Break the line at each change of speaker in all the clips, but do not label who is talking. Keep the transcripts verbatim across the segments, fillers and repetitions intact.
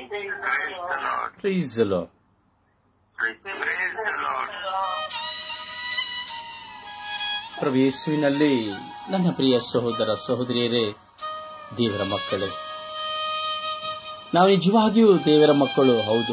Praise the Lord. ಪ್ರಭು ಯೇಸುವಿನಲ್ಲಿ ನನ್ನ ಪ್ರಿಯ ಸಹೋದರ ಸಹೋದರಿಯರೇ, ದೇವರ ಮಕ್ಕಳೇ, ನಾವು ನಿಜವಾಗಿಯೂ ದೇವರ ಮಕ್ಕಳು. ಹೌದು,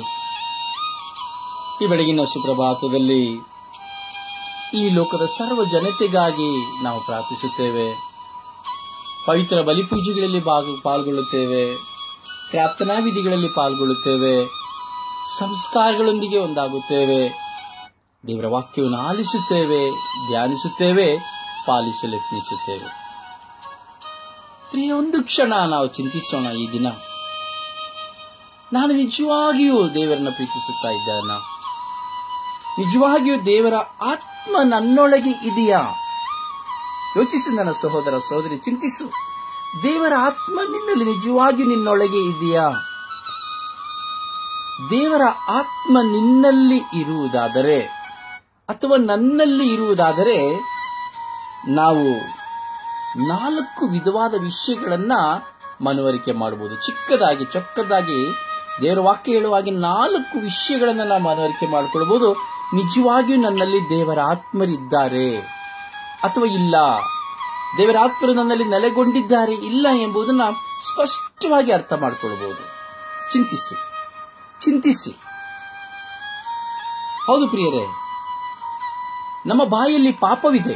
ಈ ಬೆಳಗಿನ ಸುಪ್ರಭಾತದಲ್ಲಿ ಈ ಲೋಕದ ಸರ್ವ ಜನತೆಗಾಗಿ ನಾವು ಪ್ರಾರ್ಥಿಸುತ್ತೇವೆ. ಪವಿತ್ರ ಬಲಿಪೂಜೆಗಳಲ್ಲಿ ಪಾಲ್ಗೊಳ್ಳುತ್ತೇವೆ, ಪ್ರಾರ್ಥನಾ ವಿಧಿಗಳಲ್ಲಿ ಪಾಲ್ಗೊಳ್ಳುತ್ತೇವೆ, ಸಂಸ್ಕಾರಗಳೊಂದಿಗೆ ಒಂದಾಗುತ್ತೇವೆ, ದೇವರ ವಾಕ್ಯವನ್ನು ಆಲಿಸುತ್ತೇವೆ, ಧ್ಯಾನಿಸುತ್ತೇವೆ, ಪಾಲಿಸಲು ಯತ್ನಿಸುತ್ತೇವೆ. ಪ್ರಿಯ, ಒಂದು ಕ್ಷಣ ನಾವು ಚಿಂತಿಸೋಣ. ಈ ದಿನ ನಾನು ನಿಜವಾಗಿಯೂ ದೇವರನ್ನ ಪ್ರೀತಿಸುತ್ತಾ ಇದ್ದಾನ? ನಿಜವಾಗಿಯೂ ದೇವರ ಆತ್ಮ ನನ್ನೊಳಗೆ ಇದೆಯಾ? ಯೋಚಿಸು ನನ್ನ ಸಹೋದರ ಸಹೋದರಿ, ಚಿಂತಿಸು. ದೇವರ ಆತ್ಮ ನಿನ್ನಲ್ಲಿ ನಿಜವಾಗಿಯೂ ನಿನ್ನೊಳಗೆ ಇದೆಯಾ? ದೇವರ ಆತ್ಮ ನಿನ್ನಲ್ಲಿ ಇರುವುದಾದರೆ ಅಥವಾ ನನ್ನಲ್ಲಿ ಇರುವುದಾದರೆ ನಾವು ನಾಲ್ಕು ವಿಧವಾದ ವಿಷಯಗಳನ್ನ ಮನವರಿಕೆ ಮಾಡಬಹುದು. ಚಿಕ್ಕದಾಗಿ ಚೊಕ್ಕದಾಗಿ ದೇವರ ವಾಕ್ಯ ಹೇಳುವಾಗಿ ನಾಲ್ಕು ವಿಷಯಗಳನ್ನ ನಾವು ಮನವರಿಕೆ ಮಾಡಿಕೊಳ್ಳಬಹುದು. ನಿಜವಾಗಿಯೂ ನನ್ನಲ್ಲಿ ದೇವರ ಆತ್ಮರಿದ್ದಾರೆ ಅಥವಾ ಇಲ್ಲ, ದೇವರ ಆತ್ಮರು ನನ್ನಲ್ಲಿ ನೆಲೆಗೊಂಡಿದ್ದಾರೆ ಇಲ್ಲ ಎಂಬುದನ್ನು ಸ್ಪಷ್ಟವಾಗಿ ಅರ್ಥ ಮಾಡಿಕೊಳ್ಳಬಹುದು. ಚಿಂತಿಸಿ ಚಿಂತಿಸಿ ಹೌದು ಪ್ರಿಯರೇ, ನಮ್ಮ ಬಾಯಲ್ಲಿ ಪಾಪವಿದೆ.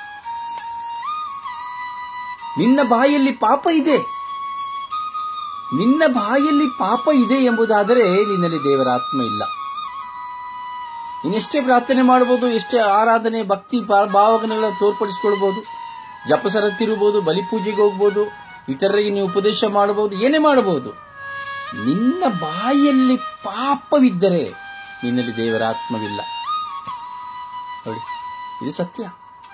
ನಿನ್ನ ಬಾಯಲ್ಲಿ ಪಾಪ ಇದೆ. ನಿನ್ನ ಬಾಯಲ್ಲಿ ಪಾಪ ಇದೆ ಎಂಬುದಾದರೆ ನಿನ್ನಲ್ಲಿ ದೇವರ ಆತ್ಮ ಇಲ್ಲ. ಇನ್ನೆಷ್ಟೇ ಪ್ರಾರ್ಥನೆ ಮಾಡಬಹುದು, ಎಷ್ಟೇ ಆರಾಧನೆ ಭಕ್ತಿ ಭಾವಗಳನ್ನ ತೋರ್ಪಡಿಸಿಕೊಳ್ಬಹುದು, ಜಪಸರ ತಿರುಬಹುದು, ಬಲಿಪೂಜೆಗೆ ಹೋಗ್ಬೋದು, ಇತರರಿಗೆ ನೀವು ಉಪದೇಶ ಮಾಡಬಹುದು, ಏನೇ ಮಾಡಬಹುದು. ನಿನ್ನ ಬಾಯಲ್ಲಿ ಪಾಪವಿದ್ದರೆ ನಿನ್ನಲ್ಲಿ ದೇವರ ಆತ್ಮವಿಲ್ಲ. ನೋಡಿ, ಇದು ಸತ್ಯ.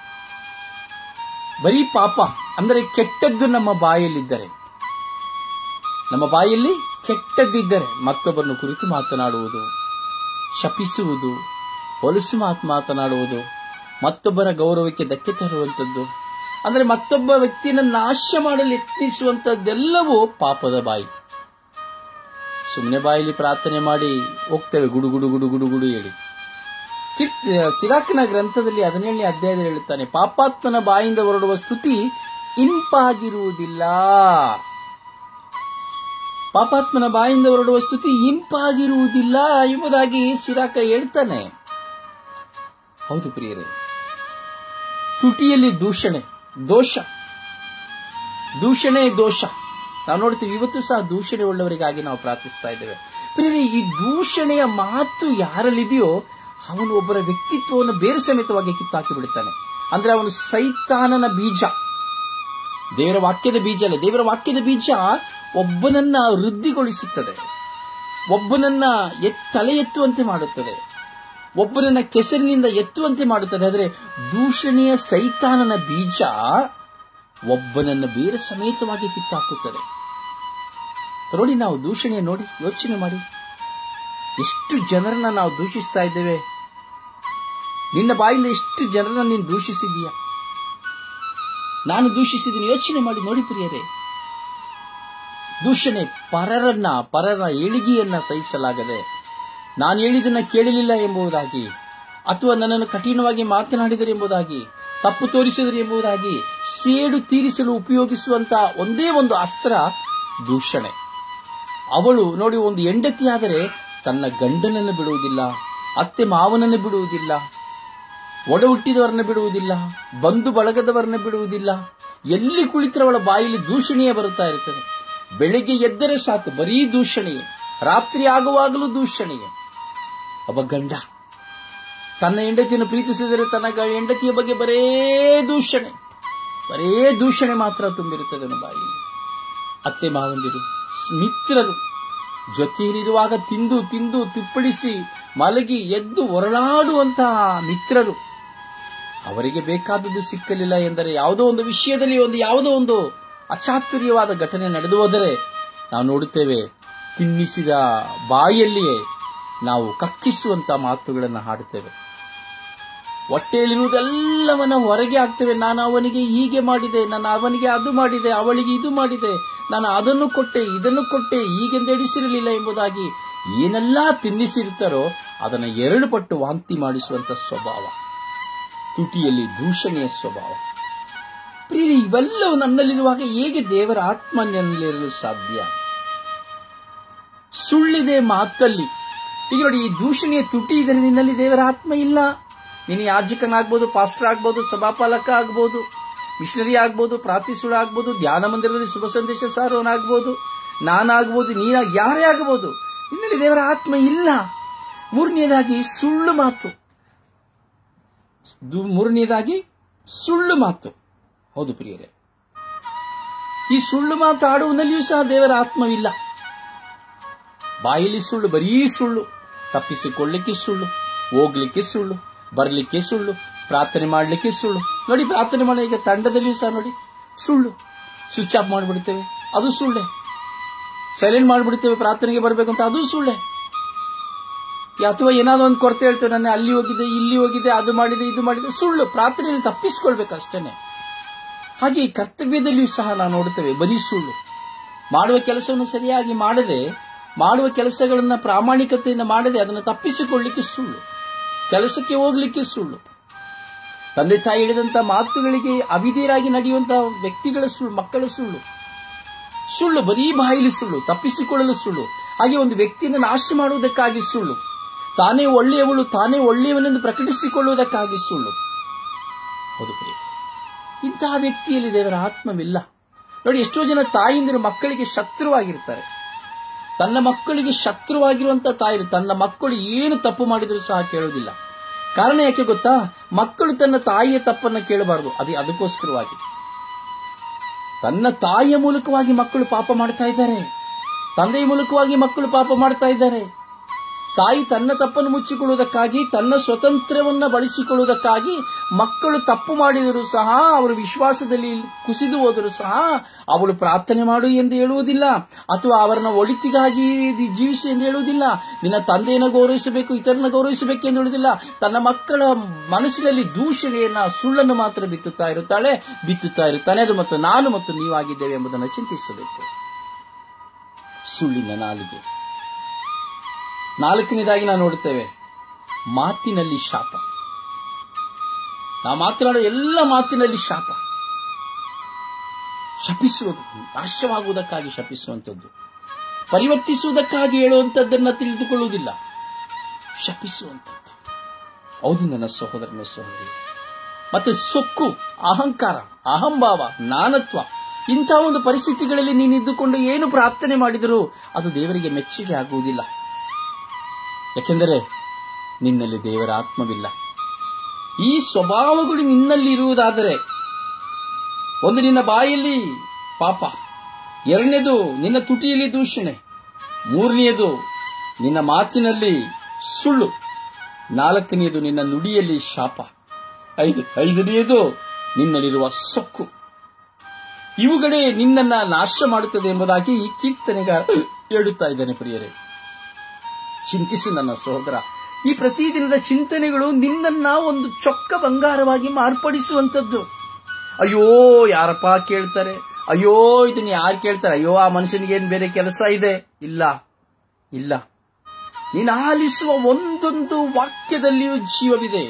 ಬರೀ ಪಾಪ ಅಂದರೆ ಕೆಟ್ಟದ್ದು ನಮ್ಮ ಬಾಯಲ್ಲಿದ್ದರೆ, ನಮ್ಮ ಬಾಯಲ್ಲಿ ಕೆಟ್ಟದ್ದಿದ್ದರೆ ಮತ್ತೊಬ್ಬರನ್ನು ಕುರಿತು ಮಾತನಾಡುವುದು, ಶಪಿಸುವುದು, ಹೊಲಸು ಮಾತು ಮಾತನಾಡುವುದು, ಮತ್ತೊಬ್ಬರ ಗೌರವಕ್ಕೆ ಧಕ್ಕೆ ತರುವಂಥದ್ದು, ಅಂದರೆ ಮತ್ತೊಬ್ಬ ವ್ಯಕ್ತಿಯನ್ನು ನಾಶ ಮಾಡಲು ಯತ್ನಿಸುವಂಥದ್ದೆಲ್ಲವೂ ಪಾಪದ ಬಾಯಿ. ಸುಮ್ಮನೆ ಬಾಯಲ್ಲಿ ಪ್ರಾರ್ಥನೆ ಮಾಡಿ ಹೋಗ್ತೇವೆ, ಗುಡು ಗುಡು ಗುಡು ಗುಡು ಗುಡು ಹೇಳಿ. ಸಿರಾಕನ ಗ್ರಂಥದಲ್ಲಿ ಹದಿನೇಳನೇ ಅಧ್ಯಾಯದಲ್ಲಿ ಹೇಳುತ್ತಾನೆ, ಪಾಪಾತ್ಮನ ಬಾಯಿಂದ ಹೊರಡುವ ಸ್ತುತಿ ಇಂಪಾಗಿರುವುದಿಲ್ಲ. ಪಾಪಾತ್ಮನ ಬಾಯಿಂದ ಹೊರಡುವ ಸ್ತುತಿ ಇಂಪಾಗಿರುವುದಿಲ್ಲ ಎಂಬುದಾಗಿ ಸಿರಾಕ ಹೇಳ್ತಾನೆ. ಹೌದು ಪ್ರಿಯರೇ, ತುಟಿಯಲ್ಲಿ ದೂಷಣೆ ದೋಷ, ದೂಷಣೆ ದೋಷ. ನಾವು ನೋಡ್ತೀವಿ, ಇವತ್ತು ಸಹ ದೂಷಣೆ ಉಳ್ಳವರಿಗಾಗಿ ನಾವು ಪ್ರಾರ್ಥಿಸ್ತಾ ಇದ್ದೇವೆ. ಪ್ರಿಯರೇ, ಈ ದೂಷಣೆಯ ಮಾತು ಯಾರಲ್ಲಿದೆಯೋ ಅವನು ಒಬ್ಬರ ವ್ಯಕ್ತಿತ್ವವನ್ನು ಬೇರೆ ಸಮೇತವಾಗಿ ಕಿತ್ತಾಕಿ ಬಿಡುತ್ತಾನೆ. ಅಂದ್ರೆ ಅವನು ಸೈತಾನನ ಬೀಜ, ದೇವರ ವಾಕ್ಯದ ಬೀಜ ಅಲ್ಲ. ದೇವರ ವಾಕ್ಯದ ಬೀಜ ಒಬ್ಬನನ್ನ ವೃದ್ಧಿಗೊಳಿಸುತ್ತದೆ, ಒಬ್ಬನನ್ನ ತಲೆ ಎತ್ತುವಂತೆ ಮಾಡುತ್ತದೆ, ಒಬ್ಬನನ್ನ ಕೆಸರಿನಿಂದ ಎತ್ತುವಂತೆ ಮಾಡುತ್ತದೆ. ಆದರೆ ದೂಷಣೆಯ ಸೈತಾನನ ಬೀಜ ಒಬ್ಬನನ್ನ ಬೇರೆ ಸಮೇತವಾಗಿ ಕಿತ್ತಾಕುತ್ತದೆ. ನೋಡಿ, ನಾವು ದೂಷಣೆ ನೋಡಿ ಯೋಚನೆ ಮಾಡಿ, ಎಷ್ಟು ಜನರನ್ನ ನಾವು ದೂಷಿಸ್ತಾ ಇದ್ದೇವೆ. ನಿನ್ನ ಬಾಯಿಂದ ಎಷ್ಟು ಜನರನ್ನ ನೀನು ದೂಷಿಸಿದೀಯ? ನಾನು ದೂಷಿಸಿದ್ದೀನಿ. ಯೋಚನೆ ಮಾಡಿ ನೋಡಿ ಪ್ರಿಯರೇ. ದೂಷಣೆ, ಪರರನ್ನ ಪರರ ಏಳಿಗೆಯನ್ನ ಸಹಿಸಲಾಗದೆ, ನಾನು ಹೇಳಿದನ್ನ ಕೇಳಲಿಲ್ಲ ಎಂಬುದಾಗಿ, ಅಥವಾ ನನ್ನನ್ನು ಕಠಿಣವಾಗಿ ಮಾತನಾಡಿದರೆ ಎಂಬುದಾಗಿ, ತಪ್ಪು ತೋರಿಸಿದರೆ ಎಂಬುದಾಗಿ ಸೇಡು ತೀರಿಸಲು ಉಪಯೋಗಿಸುವಂತಹ ಒಂದೇ ಒಂದು ಅಸ್ತ್ರ ದೂಷಣೆ. ಅವಳು ನೋಡಿ, ಒಂದು ಹೆಂಡತಿಯಾದರೆ ತನ್ನ ಗಂಡನನ್ನು ಬಿಡುವುದಿಲ್ಲ, ಅತ್ತೆ ಮಾವನನ್ನು ಬಿಡುವುದಿಲ್ಲ, ಒಡ ಹುಟ್ಟಿದವರನ್ನ ಬಿಡುವುದಿಲ್ಲ, ಬಂಧು ಬಳಗದವರನ್ನ ಬಿಡುವುದಿಲ್ಲ. ಎಲ್ಲಿ ಕುಳಿತರೆ ಅವಳ ಬಾಯಲ್ಲಿ ದೂಷಣೆಯೇ ಬರುತ್ತಾ ಇರ್ತದೆ. ಬೆಳಿಗ್ಗೆ ಎದ್ದರೆ ಸಾಕು ಬರೀ ದೂಷಣೆಯೇ, ರಾತ್ರಿ ಆಗುವಾಗಲೂ ದೂಷಣೆಯೇ. ಒಬ್ಬ ಗಂಡ ತನ್ನ ಹೆಂಡತಿಯನ್ನು ಪ್ರೀತಿಸಿದರೆ ತನ್ನ ಹೆಂಡತಿಯ ಬಗ್ಗೆ ಬರೇ ದೂಷಣೆ, ಬರೇ ದೂಷಣೆ ಮಾತ್ರ ತುಂಬಿರುತ್ತದೆ ಅವನ ಬಾಯಲ್ಲಿ. ಅತ್ತೆ ಮಾವಂದಿರು, ಮಿತ್ರರು ಜೊತೆಯಲ್ಲಿರುವಾಗ ತಿಂದು ತಿಂದು ತಿಪ್ಪಳಿಸಿ ಮಲಗಿ ಎದ್ದು ಹೊರಳಾಡುವಂತಹ ಮಿತ್ರರು, ಅವರಿಗೆ ಬೇಕಾದದ್ದು ಸಿಕ್ಕಲಿಲ್ಲ ಎಂದರೆ, ಯಾವುದೋ ಒಂದು ವಿಷಯದಲ್ಲಿ ಒಂದು ಯಾವುದೋ ಒಂದು ಅಚಾತುರ್ಯವಾದ ಘಟನೆ ನಡೆದು ಹೋದರೆ ನಾವು ನೋಡುತ್ತೇವೆ, ತಿನ್ನಿಸಿದ ಬಾಯಲ್ಲಿಯೇ ನಾವು ಕಕ್ಕಿಸುವಂತಹ ಮಾತುಗಳನ್ನು ಹಾಡುತ್ತೇವೆ. ಹೊಟ್ಟೆಯಲ್ಲಿರುವುದೆಲ್ಲವನ್ನ ಹೊರಗೆ ಹಾಕ್ತೇವೆ. ನಾನು ಅವನಿಗೆ ಹೀಗೆ ಮಾಡಿದೆ, ನಾನು ಅವನಿಗೆ ಅದು ಮಾಡಿದೆ, ಅವಳಿಗೆ ಇದು ಮಾಡಿದೆ, ನಾನು ಅದನ್ನು ಕೊಟ್ಟೆ, ಇದನ್ನು ಕೊಟ್ಟೆ, ಹೀಗೆಂದು ಎಡಿಸಿರಲಿಲ್ಲ ಎಂಬುದಾಗಿ ಏನೆಲ್ಲ ತಿನ್ನಿಸಿರ್ತಾರೋ ಅದನ್ನು ಎರಡು ಪಟ್ಟು ವಾಂತಿ ಮಾಡಿಸುವಂತ ಸ್ವಭಾವ, ತುಟಿಯಲ್ಲಿ ದೂಷಣೆಯ ಸ್ವಭಾವ. ಪ್ರಿಯ, ಇವೆಲ್ಲವೂ ನನ್ನಲ್ಲಿರುವಾಗ ಹೇಗೆ ದೇವರ ಆತ್ಮ ನನ್ನಲ್ಲಿರಲು ಸಾಧ್ಯ? ಸುಳ್ಳಿದೆ ಮಾತಲ್ಲಿ. ಈಗ ನೋಡಿ, ಈ ದೂಷಣೆಯ ತುಟಿ ಇದ್ದರೆ ನಿನ್ನಲ್ಲಿ ದೇವರ ಆತ್ಮ ಇಲ್ಲ. ನೀನು ಯಾಜಕನಾಗ್ಬೋದು, ಪಾಸ್ಟರ್ ಆಗ್ಬೋದು, ಸಭಾಪಾಲಕ ಆಗ್ಬೋದು, ಮಿಷನರಿ ಆಗ್ಬೋದು, ಪ್ರಾರ್ಥಿಸುಳ ಆಗ್ಬೋದು, ಧ್ಯಾನ ಮಂದಿರದಲ್ಲಿ ಶುಭ ಸಂದೇಶ ಸಾರೋನಾಗ್ಬೋದು, ನಾನಾಗ್ಬೋದು, ನೀನ ಯಾರೇ ಆಗಬಹುದು, ನಿನ್ನಲ್ಲಿ ದೇವರ ಆತ್ಮ ಇಲ್ಲ. ಮೂರನೇದಾಗಿ ಸುಳ್ಳು ಮಾತು. ಮೂರನೇದಾಗಿ ಸುಳ್ಳು ಮಾತು. ಹೌದು ಪ್ರಿಯರೇ, ಈ ಸುಳ್ಳು ಮಾತು ಆಡುವುದಲ್ಲಿಯೂ ಸಹ ದೇವರ ಆತ್ಮವಿಲ್ಲ. ಬಾಯಲ್ಲಿ ಸುಳ್ಳು, ಬರೀ ಸುಳ್ಳು, ತಪ್ಪಿಸಿಕೊಳ್ಳಲಿಕ್ಕೆ ಸುಳ್ಳು, ಹೋಗ್ಲಿಕ್ಕೆ ಸುಳ್ಳು, ಬರಲಿಕ್ಕೆ ಸುಳ್ಳು, ಪ್ರಾರ್ಥನೆ ಮಾಡಲಿಕ್ಕೆ ಸುಳ್ಳು. ನೋಡಿ, ಪ್ರಾರ್ಥನೆ ಮಾಡೋ ಈಗ ತಂಡದಲ್ಲಿಯೂ ಸಹ ನೋಡಿ ಸುಳ್ಳು. ಸ್ವಿಚ್ ಆಫ್ ಮಾಡಿಬಿಡ್ತೇವೆ, ಅದು ಸುಳ್ಳೆ. ಸೈಲೆಂಟ್ ಮಾಡಿಬಿಡ್ತೇವೆ ಪ್ರಾರ್ಥನೆಗೆ ಬರಬೇಕು ಅಂತ, ಅದು ಸುಳ್ಳೆ. ಅಥವಾ ಏನಾದ್ರು ಒಂದು ಕೊರತೆ ಹೇಳ್ತೇವೆ, ನಾನು ಅಲ್ಲಿ ಹೋಗಿದ್ದೆ, ಇಲ್ಲಿ ಹೋಗಿದ್ದೆ, ಅದು ಮಾಡಿದೆ, ಇದು ಮಾಡಿದೆ, ಸುಳ್ಳು. ಪ್ರಾರ್ಥನೆಯಲ್ಲಿ ತಪ್ಪಿಸಿಕೊಳ್ಬೇಕು ಅಷ್ಟೇನೆ. ಹಾಗೆ ಈ ಕರ್ತವ್ಯದಲ್ಲಿಯೂ ಸಹ ನಾವು ನೋಡುತ್ತೇವೆ ಬರೀ ಸುಳ್ಳು. ಮಾಡುವ ಕೆಲಸವನ್ನು ಸರಿಯಾಗಿ ಮಾಡದೆ, ಮಾಡುವ ಕೆಲಸಗಳನ್ನ ಪ್ರಾಮಾಣಿಕತೆಯಿಂದ ಮಾಡದೆ ಅದನ್ನು ತಪ್ಪಿಸಿಕೊಳ್ಳಲಿಕ್ಕೆ ಸುಳ್ಳು, ಕೆಲಸಕ್ಕೆ ಹೋಗ್ಲಿಕ್ಕೆ ಸುಳ್ಳು, ತಂದೆ ತಾಯಿ ಹೇಳಿದಂತ ಮಾತುಗಳಿಗೆ ಅವಿಧೇಯರಾಗಿ ನಡೆಯುವಂತಹ ವ್ಯಕ್ತಿಗಳ ಸುಳ್ಳು, ಮಕ್ಕಳ ಸುಳ್ಳು, ಸುಳ್ಳು, ಬರೀ ಬಾಯಿಲಿ ಸುಳ್ಳು, ತಪ್ಪಿಸಿಕೊಳ್ಳಲು ಸುಳ್ಳು. ಹಾಗೆ ಒಂದು ವ್ಯಕ್ತಿಯನ್ನು ನಾಶ ಮಾಡುವುದಕ್ಕಾಗಿ ಸುಳ್ಳು, ತಾನೇ ಒಳ್ಳೆಯವಳು, ತಾನೇ ಒಳ್ಳೆಯವನೆಂದು ಪ್ರಕಟಿಸಿಕೊಳ್ಳುವುದಕ್ಕಾಗಿ ಸುಳ್ಳು. ಹೌದು ಪ್ರಿಯ, ಇಂತಹ ವ್ಯಕ್ತಿಯಲ್ಲಿ ದೇವರ ಆತ್ಮವಿಲ್ಲ. ನೋಡಿ, ಎಷ್ಟೋ ಜನ ತಾಯಿಂದಿರು ಮಕ್ಕಳಿಗೆ ಶತ್ರುವಾಗಿರ್ತಾರೆ. ತನ್ನ ಮಕ್ಕಳಿಗೆ ಶತ್ರುವಾಗಿರುವಂತಹ ತಾಯಿರು ತನ್ನ ಮಕ್ಕಳು ಏನು ತಪ್ಪು ಮಾಡಿದರೂ ಸಹ ಕೇಳೋದಿಲ್ಲ. ಕಾರಣ ಯಾಕೆ ಗೊತ್ತಾ? ಮಕ್ಕಳು ತನ್ನ ತಾಯಿಯ ತಪ್ಪನ್ನು ಕೇಳಬಾರದು. ಅದೇ ಅದಕ್ಕೋಸ್ಕರವಾಗಿ ತನ್ನ ತಾಯಿಯ ಮೂಲಕವಾಗಿ ಮಕ್ಕಳು ಪಾಪ ಮಾಡ್ತಾ ಇದ್ದಾರೆ, ತಂದೆಯ ಮೂಲಕವಾಗಿ ಮಕ್ಕಳು ಪಾಪ ಮಾಡ್ತಾ ಇದ್ದಾರೆ. ತಾಯಿ ತನ್ನ ತಪ್ಪನ್ನು ಮುಚ್ಚಿಕೊಳ್ಳುವುದಕ್ಕಾಗಿ, ತನ್ನ ಸ್ವತಂತ್ರವನ್ನ ಬಳಸಿಕೊಳ್ಳುವುದಕ್ಕಾಗಿ ಮಕ್ಕಳು ತಪ್ಪು ಮಾಡಿದರೂ ಸಹ, ಅವರು ವಿಶ್ವಾಸದಲ್ಲಿ ಕುಸಿದು ಹೋದರೂ ಸಹ ಅವಳು ಪ್ರಾರ್ಥನೆ ಮಾಡು ಎಂದು ಹೇಳುವುದಿಲ್ಲ, ಅಥವಾ ಅವರನ್ನ ಒಳಿತಿಗಾಗಿ ಜೀವಿಸಿ ಎಂದು ಹೇಳುವುದಿಲ್ಲ, ನಿನ್ನ ತಂದೆಯನ್ನು ಗೌರವಿಸಬೇಕು, ಇತರನ್ನ ಗೌರವಿಸಬೇಕು ಎಂದು ಹೇಳುವುದಿಲ್ಲ. ತನ್ನ ಮಕ್ಕಳ ಮನಸ್ಸಿನಲ್ಲಿ ದೂಷಣೆಯನ್ನ, ಸುಳ್ಳನ್ನು ಮಾತ್ರ ಬಿತ್ತುತ್ತಾ ಇರುತ್ತಾಳೆ, ಬಿತ್ತುತ್ತಾ ಇರುತ್ತಾನೆ. ಅದು ಮತ್ತು ನಾನು ಮತ್ತು ನೀವಾಗಿದ್ದೇವೆ ಎಂಬುದನ್ನು ಚಿಂತಿಸಬೇಕು. ಸುಳ್ಳಿನ ನಾಲಿಗೆ. ನಾಲ್ಕನೇದಾಗಿ ನಾವು ನೋಡುತ್ತೇವೆ ಮಾತಿನಲ್ಲಿ ಶಾಪ. ನಾವು ಮಾತನಾಡುವ ಎಲ್ಲ ಮಾತಿನಲ್ಲಿ ಶಾಪ. ಶಪಿಸುವುದು, ನಾಶವಾಗುವುದಕ್ಕಾಗಿ ಶಪಿಸುವಂಥದ್ದು, ಪರಿವರ್ತಿಸುವುದಕ್ಕಾಗಿ ಹೇಳುವಂಥದ್ದನ್ನು ತಿಳಿದುಕೊಳ್ಳುವುದಿಲ್ಲ, ಶಪಿಸುವಂಥದ್ದು. ಹೌದು ನನ್ನ ಸಹೋದರನ ಸಹೋದರಿ. ಮತ್ತೆ ಸೊಕ್ಕು, ಅಹಂಕಾರ, ಅಹಂಭಾವ, ನಾನತ್ವ, ಇಂತಹ ಒಂದು ಪರಿಸ್ಥಿತಿಗಳಲ್ಲಿ ನೀನಿದ್ದುಕೊಂಡು ಏನು ಪ್ರಾರ್ಥನೆ ಮಾಡಿದರೂ ಅದು ದೇವರಿಗೆ ಮೆಚ್ಚುಗೆ ಆಗುವುದಿಲ್ಲ. ಯಾಕೆಂದರೆ ನಿನ್ನಲ್ಲಿ ದೇವರ ಆತ್ಮವಿಲ್ಲ. ಈ ಸ್ವಭಾವಗಳು ನಿನ್ನಲ್ಲಿ ಇರುವುದಾದರೆ, ಒಂದು ನಿನ್ನ ಬಾಯಲ್ಲಿ ಪಾಪ, ಎರಡನೇದು ನಿನ್ನ ತುಟಿಯಲ್ಲಿ ದೂಷಣೆ, ಮೂರನೆಯದು ನಿನ್ನ ಮಾತಿನಲ್ಲಿ ಸುಳ್ಳು, ನಾಲ್ಕನೆಯದು ನಿನ್ನ ನುಡಿಯಲ್ಲಿ ಶಾಪ, ಐದು ಐದನೆಯದು ನಿನ್ನಲ್ಲಿರುವ ಸೊಕ್ಕು. ಇವುಗಳೇ ನಿನ್ನನ್ನ ನಾಶ ಮಾಡುತ್ತದೆ ಎಂಬುದಾಗಿ ಈ ಕೀರ್ತನೆಗಾರ ಹೇಳುತ್ತಾ ಇದ್ದಾನೆ. ಪ್ರಿಯರೇ, ಚಿಂತಿಸಿ ನನ್ನ ಸಹೋದರ, ಈ ಪ್ರತಿದಿನದ ಚಿಂತನೆಗಳು ನಿನ್ನನ್ನ ಒಂದು ಚೊಕ್ಕ ಬಂಗಾರವಾಗಿ ಮಾರ್ಪಡಿಸುವಂಥದ್ದು. ಅಯ್ಯೋ ಯಾರಪ್ಪ ಕೇಳ್ತಾರೆ, ಅಯ್ಯೋ ಇದನ್ನ ಯಾರು ಕೇಳ್ತಾರೆ, ಅಯ್ಯೋ ಆ ಮನುಷ್ಯನಿಗೆ ಏನ್ ಬೇರೆ ಕೆಲಸ ಇದೆ? ಇಲ್ಲ ಇಲ್ಲ, ನೀನು ಆಲಿಸುವ ಒಂದೊಂದು ವಾಕ್ಯದಲ್ಲಿಯೂ ಜೀವವಿದೆ.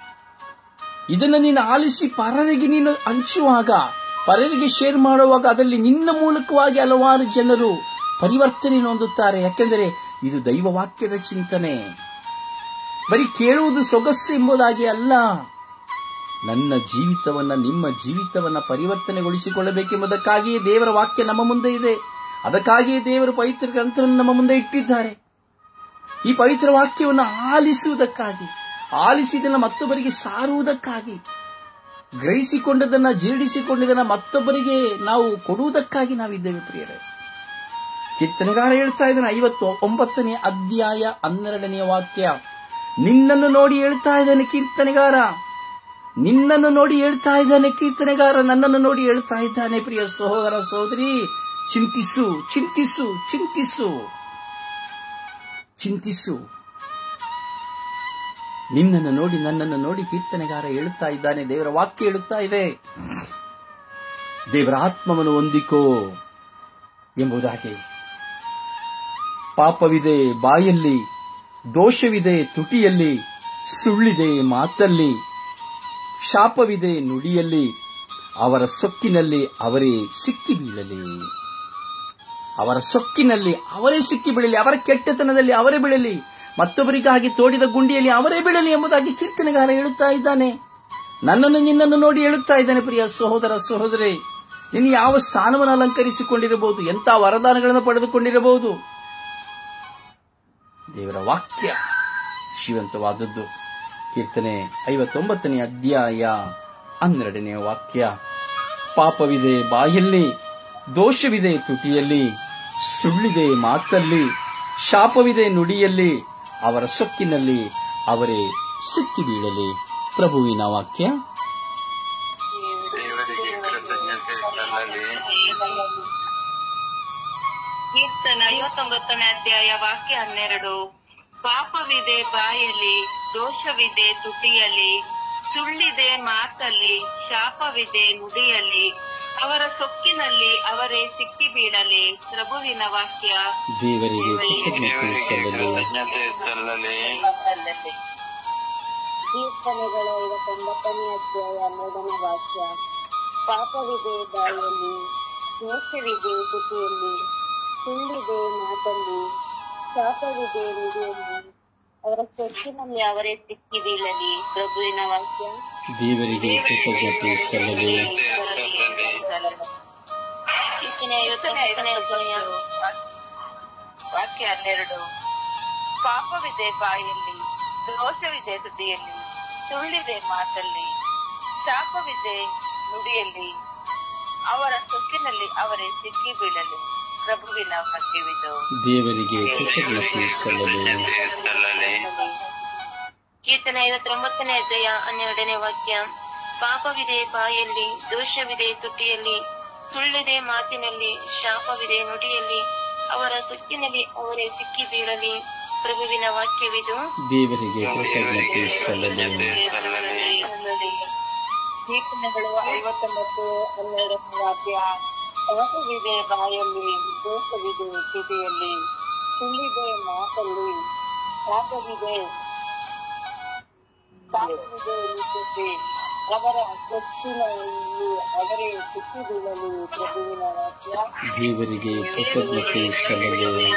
ಇದನ್ನು ನೀನು ಆಲಿಸಿ ಪರರಿಗೆ ನೀನು ಹಂಚುವಾಗ, ಪರರಿಗೆ ಶೇರ್ ಮಾಡುವಾಗ ಅದರಲ್ಲಿ ನಿನ್ನ ಮೂಲಕವಾಗಿ ಹಲವಾರು ಜನರು ಪರಿವರ್ತನೆ ಹೊಂದುತ್ತಾರೆ. ಯಾಕೆಂದರೆ ಇದು ದೈವ ವಾಕ್ಯದ ಚಿಂತನೆ. ಬರೀ ಕೇಳುವುದು ಸೊಗಸ್ಸು ಎಂಬುದಾಗಿ ಅಲ್ಲ, ನನ್ನ ಜೀವಿತವನ್ನ, ನಿಮ್ಮ ಜೀವಿತವನ್ನ ಪರಿವರ್ತನೆಗೊಳಿಸಿಕೊಳ್ಳಬೇಕೆಂಬುದಕ್ಕಾಗಿಯೇ ದೇವರ ವಾಕ್ಯ ನಮ್ಮ ಮುಂದೆ ಇದೆ. ಅದಕ್ಕಾಗಿಯೇ ದೇವರು ಪವಿತ್ರ ಗ್ರಂಥವನ್ನು ನಮ್ಮ ಮುಂದೆ ಇಟ್ಟಿದ್ದಾರೆ. ಈ ಪವಿತ್ರ ವಾಕ್ಯವನ್ನು ಆಲಿಸುವುದಕ್ಕಾಗಿ, ಆಲಿಸಿದನ್ನ ಮತ್ತೊಬ್ಬರಿಗೆ ಸಾರುವುದಕ್ಕಾಗಿ, ಗ್ರಹಿಸಿಕೊಂಡದನ್ನ, ಜೀರ್ಣಿಸಿಕೊಂಡಿದ್ದನ್ನ ಮತ್ತೊಬ್ಬರಿಗೆ ನಾವು ಕೊಡುವುದಕ್ಕಾಗಿ ನಾವಿದ್ದೇವೆ. ಪ್ರಿಯರೇ, ಕೀರ್ತನೆಗಾರ ಹೇಳ್ತಾ ಇದ್ದಾನೆ, ಐವತ್ತು ಒಂಬತ್ತನೇ ಅಧ್ಯಾಯ ಹನ್ನೆರಡನೆಯ ವಾಕ್ಯ. ನಿನ್ನನ್ನು ನೋಡಿ ಹೇಳ್ತಾ ಇದ್ದಾನೆ ಕೀರ್ತನೆಗಾರ, ನಿನ್ನನ್ನು ನೋಡಿ ಹೇಳ್ತಾ ಇದ್ದಾನೆ ಕೀರ್ತನೆಗಾರ, ನನ್ನನ್ನು ನೋಡಿ ಹೇಳ್ತಾ ಇದ್ದಾನೆ. ಪ್ರಿಯ ಸಹೋದರ ಸಹೋದರಿ, ಚಿಂತಿಸು, ಚಿಂತಿಸು, ಚಿಂತಿಸು, ಚಿಂತಿಸು. ನಿನ್ನನ್ನು ನೋಡಿ ನನ್ನನ್ನು ನೋಡಿ ಕೀರ್ತನೆಗಾರ ಹೇಳುತ್ತಾ ಇದ್ದಾನೆ. ದೇವರ ವಾಕ್ಯ ಹೇಳುತ್ತಾ ಇದೆ, ದೇವರ ಆತ್ಮವನ್ನು ಹೊಂದಿಕೋ ಎಂಬುದಾಗಿ. ಪಾಪವಿದೆ ಬಾಯಲ್ಲಿ, ದೋಷವಿದೆ ತುಟಿಯಲ್ಲಿ, ಸುಳ್ಳಿದೆ ಮಾತಲ್ಲಿ, ಶಾಪವಿದೆ ನುಡಿಯಲ್ಲಿ, ಅವರ ಸೊಕ್ಕಿನಲ್ಲಿ ಅವರೇ ಸಿಕ್ಕಿ ಬೀಳಲಿ. ಅವರ ಸೊಕ್ಕಿನಲ್ಲಿ ಅವರೇ ಸಿಕ್ಕಿ ಬೀಳಲಿ, ಅವರ ಕೆಟ್ಟತನದಲ್ಲಿ ಅವರೇ ಬೀಳಲಿ, ಮತ್ತೊಬ್ಬರಿಗಾಗಿ ತೋಡಿದ ಗುಂಡಿಯಲ್ಲಿ ಅವರೇ ಬೀಳಲಿ ಎಂಬುದಾಗಿ ಕೀರ್ತನೆಗಾರ ಹೇಳುತ್ತಾ ಇದ್ದಾನೆ. ನನ್ನನ್ನು ನಿನ್ನನ್ನು ನೋಡಿ ಹೇಳುತ್ತಾ ಇದ್ದಾನೆ. ಪ್ರಿಯ ಸಹೋದರ ಸಹೋದರಿ, ನೀನು ಯಾವ ಸ್ಥಾನವನ್ನು ಅಲಂಕರಿಸಿಕೊಂಡಿರಬಹುದು, ಎಂಥ ವರದಾನಗಳನ್ನು ಪಡೆದುಕೊಂಡಿರಬಹುದು, ದೇವರ ವಾಕ್ಯ ಜೀವಂತವಾದದ್ದು. ಕೀರ್ತನೆ ಐವತ್ತೊಂಬತ್ತನೇ ಅಧ್ಯಾಯ ಹನ್ನೆರಡನೆಯ ವಾಕ್ಯ. ಪಾಪವಿದೆ ಬಾಯಲ್ಲಿ, ದೋಷವಿದೆ ತುಟಿಯಲ್ಲಿ, ಸುಳ್ಳಿದೆ ಮಾತಲ್ಲಿ, ಶಾಪವಿದೆ ನುಡಿಯಲ್ಲಿ, ಅವರ ಸೊಕ್ಕಿನಲ್ಲಿ ಅವರೇ ಸಿಕ್ಕಿ ಬೀಳಲಿ. ಪ್ರಭುವಿನ ವಾಕ್ಯ.
ಕೀರ್ತನ ಐವತ್ತೊಂಬತ್ತನೇ ಅಧ್ಯಾಯ ವಾಕ್ಯ ಹನ್ನೆರಡು. ಪಾಪವಿದೆ ಬಾಯಲ್ಲಿ, ದೋಷವಿದೆ ತುಟಿಯಲ್ಲಿ, ಸುಳ್ಳಿದೆ ಮಾತಲ್ಲಿ, ಶಾಪವಿದೆ ನುಡಿಯಲ್ಲಿ, ಅವರ ಸೊಕ್ಕಿನಲ್ಲಿ ಅವರೇ ಸಿಕ್ಕಿ ಬೀಳಲಿ. ಪ್ರಭುವಿನ ವಾಕ್ಯ.
ದೇವರಿಗೆ ಕೃತಜ್ಞತೆ ಸಲ್ಲಲಿ.
ಕೀರ್ತನೆಗಳು ಐವತ್ತೊಂಬತ್ತನೇ ಅಧ್ಯಾಯ ಹನ್ನೆರಡನೇ ವಾಕ್ಯ. ಪಾಪವಿದೆ ಬಾಯಲ್ಲಿ, ದೋಷವಿದೆ ತುಟಿಯಲ್ಲಿ, ಸುಳ್ಳಿದೆ ಮಾತಲ್ಲಿ, ಶಾಪವಿದೆ ನುಡಿಯಲ್ಲಿ, ಅವರ ಸೊಕ್ಕಿನಲ್ಲಿ ಅವರೇ ಸಿಕ್ಕಿ ಬೀಳಲಿ. ಪ್ರಭುವಿನ ವಾಕ್ಯ.
ದೇವರಿಗೆ ಕೃತಜ್ಞತೆ ಸಲ್ಲಲಿ.
ವಾಕ್ಯ ಹನ್ನೆರಡು. ಪಾಪವಿದೆ ಬಾಯಲ್ಲಿ, ದೋಷವಿದೆ ತುಟಿಯಲ್ಲಿ, ಸುಳ್ಳಿದೆ ಮಾತಲ್ಲಿ, ಶಾಪವಿದೆ ನುಡಿಯಲ್ಲಿ, ಅವರ ಸೊಕ್ಕಿನಲ್ಲಿ ಅವರೇ ಸಿಕ್ಕಿ ಬೀಳಲಿ. ಪ್ರಭುವಿನ ವಾಕ್ಯವಿದು.
ದೇವರಿಗೆ ಕೃತಜ್ಞತೆ ಸಲ್ಲಲಿ.
ಕೀರ್ತನೆ ಐವತ್ತೊಂಬತ್ತನೇ ಅಧ್ಯಾಯ ಹನ್ನೆರಡನೇ ವಾಕ್ಯ. ಪಾಪವಿದೆ ಬಾಯಲ್ಲಿ, ದೋಷವಿದೆ ತುಟಿಯಲ್ಲಿ, ಸುಳ್ಳಿದೆ ಮಾತಿನಲ್ಲಿ, ಶಾಪವಿದೆ ನುಡಿಯಲ್ಲಿ, ಅವರ ಸೊಕ್ಕಿನಲ್ಲಿ ಅವರೇ ಸಿಕ್ಕಿ ಬೀಳಲಿ. ಪ್ರಭುವಿನ ವಾಕ್ಯವಿದು.
ದೇವರಿಗೆ ಕೃತಜ್ಞತೆ ಸಲ್ಲಲಿ.
ಕೀರ್ತನೆಗಳು ಐವತ್ತೊಂಬತ್ತು ಹನ್ನೆರಡನೇ ವಾಕ್ಯ. ಪಾಪವಿದೆ ಬಾಯಲ್ಲಿ, ದೋಷವಿದೆ ತುಟಿಯಲ್ಲಿ, ಸುಳ್ಳಿದೆ ಮಾತಲ್ಲಿ, ಶಾಪವಿದೆ ಶಾಪವಿದೆ ನುಡಿಯಲ್ಲಿ, ಅವರ ಸೊಕ್ಕಿನಲ್ಲಿ ಅವರೇ ಸಿಕ್ಕಿ ಬೀಳಲಿ. ಪ್ರಭುವಿನ ವಾಕ್ಯ.
ದೇವರಿಗೆ ಕೃತಜ್ಞತೆ ಸಲ್ಲಲಿ.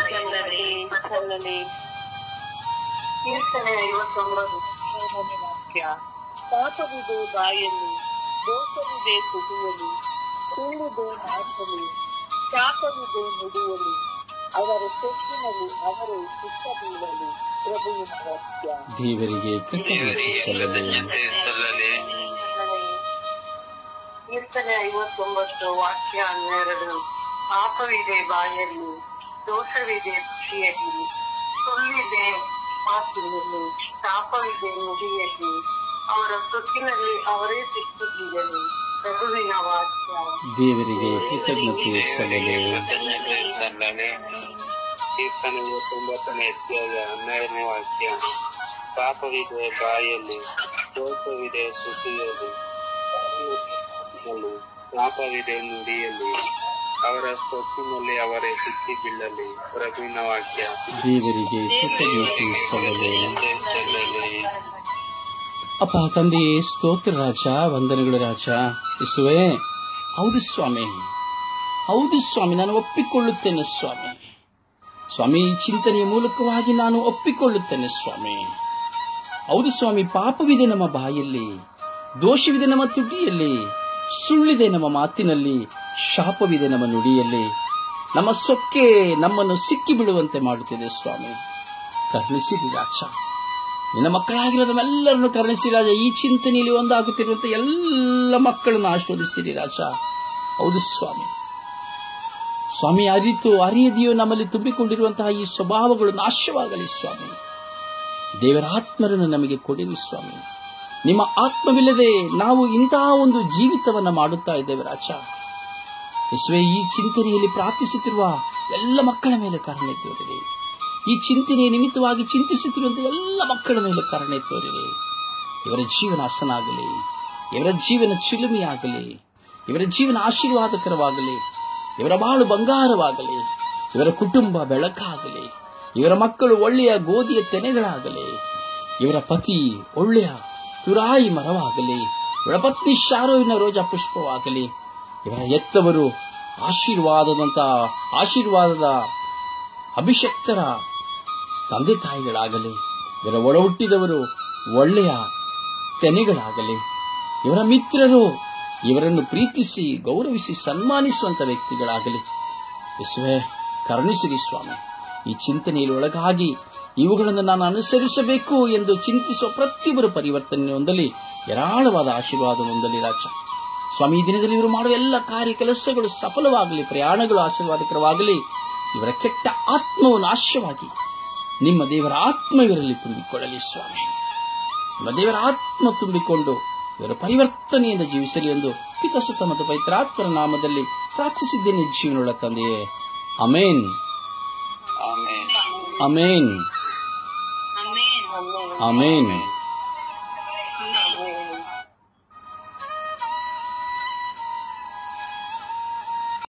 ಕೀರ್ತನೆ ಐವತ್ತೊಂಬತ್ತು ವಾಕ್ಯ. ಪಾಪವಿದೆ ಬಾಯಲ್ಲಿ, ದೋಷವಿದೆ ತುಟಿಯಲ್ಲಿ, ಸುಳ್ಳಿದೆ ಮಾತಲ್ಲಿ, ಶಾಪವಿದೆ ನುಡಿಯಲ್ಲಿ, ಅವರ ಸೊಕ್ಕಿನಲ್ಲಿ ಅವರೇ ಸಿಕ್ಕ ಬೀಳಲಿ. ಪ್ರಭುವಿನ ವಾಕ್ಯ.
ದೇವರಿಗೆ ಕೃತಜ್ಞತೆ ಸಲ್ಲಲಿ.
ಕೀರ್ತನೆ ಐವತ್ತೊಂಬತ್ತು ವಾಕ್ಯ ಹನ್ನೆರಡು. ಪಾಪವಿದೆ ಬಾಯಲ್ಲಿ, ದೋಷವಿದೆ ತುಟಿಯಲ್ಲಿ, ಸುಳ್ಳಿದೆ ಮಾತಿನಲ್ಲಿ, ಶಾಪವಿದೆ ನುಡಿಯಲ್ಲಿ, ಅವರ ಸೊಕ್ಕಿನಲ್ಲಿ ಅವರೇ ಸಿಕ್ಕಿ ಬೀಳಲಿ. ಪ್ರಭುವಿನ ವಾಕ್ಯ.
ದೇವರಿಗೆ ಕೃತಜ್ಞತೆ ಸಲ್ಲಲಿ.
ಕೀರ್ತನೆ ಐವತ್ತೊಂಬತ್ತನೇ ಅಧ್ಯಾಯ ಹನ್ನೆರಡನೇ ವಾಕ್ಯ. ಪಾಪವಿದೆ ಬಾಯಲ್ಲಿ, ದೋಷವಿದೆ ತುಟಿಯಲ್ಲಿ, ಶಾಪವಿದೆ ನುಡಿಯಲ್ಲಿ, ಅವರ ಸೊಕ್ಕಿನಲ್ಲಿ ಅವರೇ ಸಿಕ್ಕಿ ಬೀಳಲಿ. ಪ್ರಭುವಿನ ವಾಕ್ಯ.
ದೇವರಿಗೆ ಕೃತಜ್ಞತೆ ಸಲ್ಲಲಿ. ಅಪ್ಪ ತಂದೆಯೇ, ಸ್ತೋತ್ರ ರಾಜ, ವಂದನೆಗಳು ರಾಜ. ಯೇಸುವೇ, ಹೌದು ಸ್ವಾಮಿ, ಹೌದು ಸ್ವಾಮಿ, ನಾನು ಒಪ್ಪಿಕೊಳ್ಳುತ್ತೇನೆ ಸ್ವಾಮಿ. ಸ್ವಾಮಿ, ಈ ಚಿಂತನೆಯ ಮೂಲಕವಾಗಿ ನಾನು ಒಪ್ಪಿಕೊಳ್ಳುತ್ತೇನೆ ಸ್ವಾಮಿ. ಹೌದು ಸ್ವಾಮಿ, ಪಾಪವಿದೆ ನಮ್ಮ ಬಾಯಲ್ಲಿ, ದೋಷವಿದೆ ನಮ್ಮ ತುಟಿಯಲ್ಲಿ, ಸುಳ್ಳಿದೆ ನಮ್ಮ ಮಾತಿನಲ್ಲಿ, ಶಾಪವಿದೆ ನಮ್ಮ ನುಡಿಯಲ್ಲಿ. ನಮ್ಮ ಸೊಕ್ಕೆ ನಮ್ಮನ್ನು ಸಿಕ್ಕಿ ಬಿಡುವಂತೆ ಮಾಡುತ್ತಿದೆ ಸ್ವಾಮಿ. ಕರುಣಿಸಿರಿ ರಾಜ, ನಿನ್ನ ಮಕ್ಕಳಾಗಿರೋ ನಮ್ಮೆಲ್ಲರನ್ನು ಕರುಣಿಸಿ ರಾಜ. ಈ ಚಿಂತನೆಯಲ್ಲಿ ಒಂದಾಗುತ್ತಿರುವಂತಹ ಎಲ್ಲ ಮಕ್ಕಳನ್ನು ಆಶೀರ್ವದಿಸಿರಿ ರಾಜ. ಹೌದು ಸ್ವಾಮಿ, ಸ್ವಾಮಿ, ಅರಿತು ಅರಿಯದೆಯೋ ನಮ್ಮಲ್ಲಿ ತುಂಬಿಕೊಂಡಿರುವಂತಹ ಈ ಸ್ವಭಾವಗಳು ನಾಶವಾಗಲಿ ಸ್ವಾಮಿ. ದೇವರ ಆತ್ಮರನ್ನು ನಮಗೆ ಕೊಡಿರಿ ಸ್ವಾಮಿ. ನಿಮ್ಮ ಆತ್ಮವಿಲ್ಲದೆ ನಾವು ಇಂತಹ ಒಂದು ಜೀವಿತವನ್ನ ಮಾಡುತ್ತಾ ಇದ್ದೇವೆ ರಾಜ. ಯೇಸುವೇ, ಈ ಚಿಂತನೆಯಲ್ಲಿ ಪ್ರಾರ್ಥಿಸುತ್ತಿರುವ ಎಲ್ಲ ಮಕ್ಕಳ ಮೇಲೆ ಕರುಣೆ ತೋರಿರಿ. ಈ ಚಿಂತನೆಯ ನಿಮಿತ್ತವಾಗಿ ಚಿಂತಿಸುತ್ತಿರುವಂತಹ ಎಲ್ಲ ಮಕ್ಕಳ ಮೇಲೆ ಕರುಣೆ ತೋರಿರಿ. ಇವರ ಜೀವನ ಹಸನಾಗಲಿ, ಇವರ ಜೀವನ ಚಿಲುಮೆಯಾಗಲಿ, ಇವರ ಜೀವನ ಆಶೀರ್ವಾದಕರವಾಗಲಿ, ಇವರ ಬಾಳು ಬಂಗಾರವಾಗಲಿ, ಇವರ ಕುಟುಂಬ ಬೆಳಕಾಗಲಿ, ಇವರ ಮಕ್ಕಳು ಒಳ್ಳೆಯ ಗೋಧಿಯ ತೆನೆಗಳಾಗಲಿ, ಇವರ ಪತಿ ಒಳ್ಳೆಯ ತುರಾಯಿ ಮರವಾಗಲಿ, ಇವರ ಪತ್ನಿ ಶಾರೋವಿನ ರೋಜಾ ಪುಷ್ಪವಾಗಲಿ, ಇವರ ಎತ್ತವರು ಆಶೀರ್ವಾದದಂತಹ ಆಶೀರ್ವಾದದ ಅಭಿಷಕ್ತರ ತಂದೆ ತಾಯಿಗಳಾಗಲಿ, ಇವರ ಒಡ ಹುಟ್ಟಿದವರು ಒಳ್ಳೆಯ ತೆನೆಗಳಾಗಲಿ, ಇವರ ಮಿತ್ರರು ಇವರನ್ನು ಪ್ರೀತಿಸಿ ಗೌರವಿಸಿ ಸನ್ಮಾನಿಸುವಂತ ವ್ಯಕ್ತಿಗಳಾಗಲಿ. ಯೇಸುವೇ, ಕರುಣಿಸಿರಿ ಸ್ವಾಮಿ. ಈ ಚಿಂತನೆಯಲ್ಲಿ ಒಳಗಾಗಿ ಇವುಗಳನ್ನು ನಾನು ಅನುಸರಿಸಬೇಕು ಎಂದು ಚಿಂತಿಸುವ ಪ್ರತಿಯೊಬ್ಬರು ಪರಿವರ್ತನೆ ಹೊಂದಲಿ, ಹೇರಾಳವಾದ ಆಶೀರ್ವಾದ ಹೊಂದಲಿ ರಾಜ. ಸ್ವಾಮಿ, ಈ ದಿನದಲ್ಲಿ ಇವರು ಮಾಡುವ ಎಲ್ಲ ಕಾರ್ಯ ಕೆಲಸಗಳು ಸಫಲವಾಗಲಿ, ಪ್ರಯಾಣಗಳು ಆಶೀರ್ವಾದಕರವಾಗಲಿ. ಇವರ ಕೆಟ್ಟ ಆತ್ಮವು ನಾಶವಾಗಿ ನಿಮ್ಮ ದೇವರ ಆತ್ಮ ಇವರಲ್ಲಿ ತುಂಬಿಕೊಳ್ಳಲಿ ಸ್ವಾಮಿ. ನಿಮ್ಮ ದೇವರ ಆತ್ಮ ತುಂಬಿಕೊಂಡು ಇವರ ಪರಿವರ್ತನೆಯಿಂದ ಜೀವಿಸಲಿ ಎಂದು ಪಿತಸುತ್ತ ಮತ್ತು ಪವಿತ್ರಾತ್ಮರ ನಾಮದಲ್ಲಿ ಪ್ರಾರ್ಥಿಸಿದ್ದೇನೆ ಜೀವನವುಳ್ಳ ತಂದೆಯೇ. ಆಮೇನ್, ಆಮೇನ್, ಆಮೇನ್, ಆಮೇನ್.